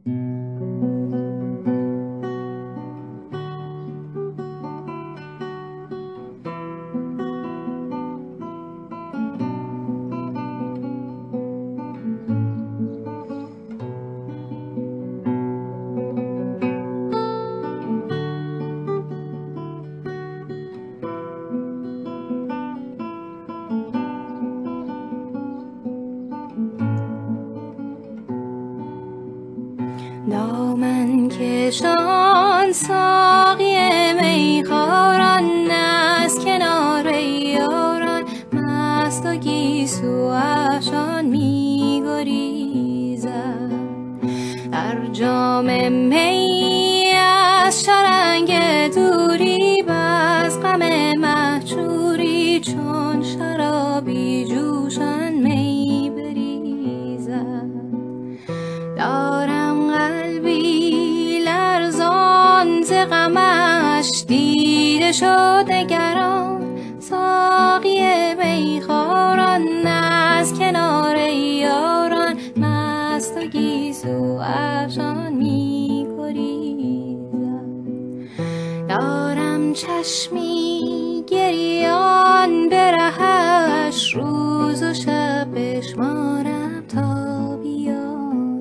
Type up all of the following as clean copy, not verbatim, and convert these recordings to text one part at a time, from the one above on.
دامن کشان ساقی میخاران از کنار یاران مست و گیسو افشان می‌گریزد در جام می از شرنگ دوری بس غم مهجوری چون شرابی جوشان می بریزد دارم قلبی لرزان ز غمش دیده شد نگران ساقی میخواران از کنار یاران مست و گیسو افشان می‌گریزد دارم چشمی گریان به رهش روز و شب بشمارم تا بیاید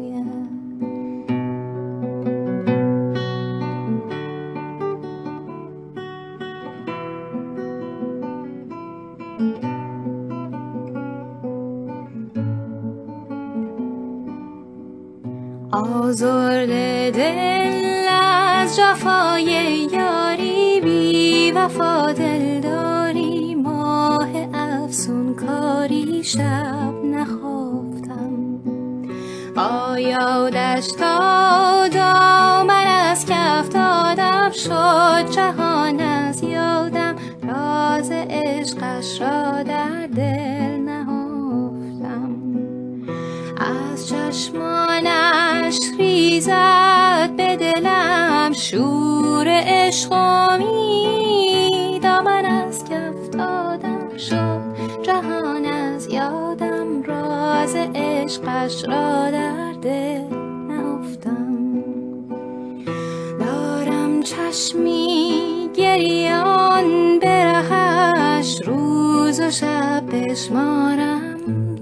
آزرده دل از جفای یاری بی وفا دلداری ماه افسون کاری شب نخفتم با یادش تا دامن از کف دادم شد جهان از یادم راز عشقش را در دل نهفتم از چشمانش ریزد به دلم شور عشق و امید دامن از کف دادم شد جهان از یادم راز عشقش را در دل نهفتم دارم چشمی گریان به رهش روز و شب بشمارم